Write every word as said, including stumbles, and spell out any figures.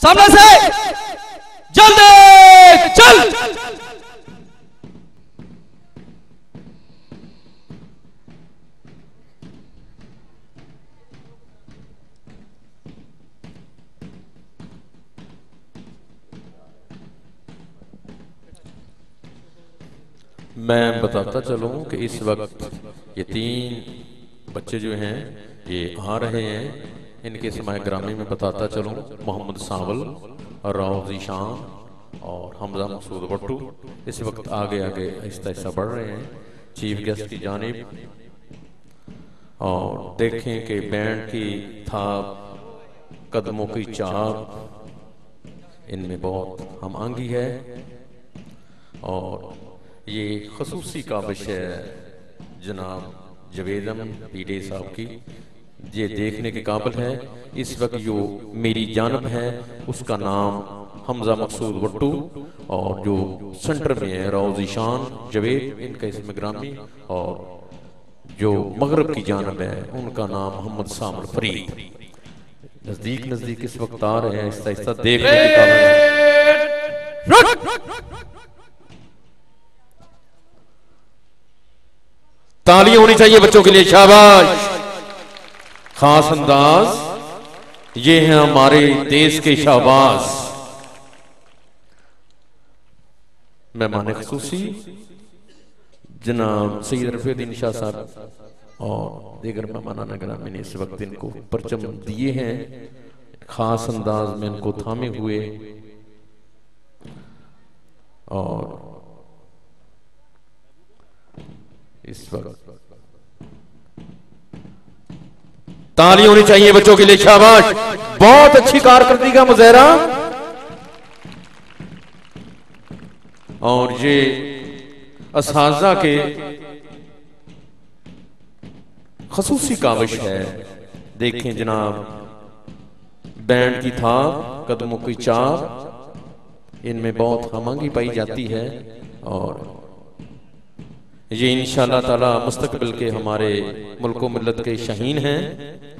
सामने से जल्दी चल। मैं बताता चलूं कि इस वक्त ये तीन बच्चे जो हैं ये आ रहे हैं। इनके समाय ग्रामी में बताता चलूं, मोहम्मद सावल, राव जीशान और हमजा मकसूद भट्टू इस वक्त आगे आगे आहिस्ता आहिस्ता बढ़ रहे हैं चीफ गेस्ट की जानिब। और देखें कि बैंड की थाप, कदमों की चाप इनमें बहुत हम आंगी है। और ये खसूसी काबिश है जनाब जवेदम पीडे साहब की, ये देखने के काबिल है। इस वक्त जो मेरी जानब है उसका नाम हमजा मकसूद भट्टू, और जो सेंटर में है रोजी शान जवेद, इनका इसमें ग्रामी। और जो मगरब की जानब है उनका नाम मोहम्मद सामर फरीद। नजदीक नजदीक इस वक्त आ रहे हैं, आहिस्ता आहिस्ता देखने के काबिल है। तालियां होनी चाहिए बच्चों के लिए, शाबाश। खास अंदाज, ये हैं हमारे देश के शाबाश मेहमान खुसूसी जनाब सैयद रफीउद्दीन शाह साहब और दीगर मेहमान ग्रामी ने इस वक्त इनको परचम दिए हैं। खास अंदाज में इनको थामे हुए और इस वक्त ताली होनी चाहिए बच्चों के लिए, शाबाश। बहुत अच्छी कारकर्दगी का मुजाहरा। और ये असाजा के खसूसी काविश है। देखें जनाब, बैंड की थाप, कदमों की चाप, इनमें बहुत हमंगी पाई जाती है। और ये इंशाअल्लाह ताला मुस्तकबिल के हमारे मुल्क व मिल्लत के शाहीन हैं।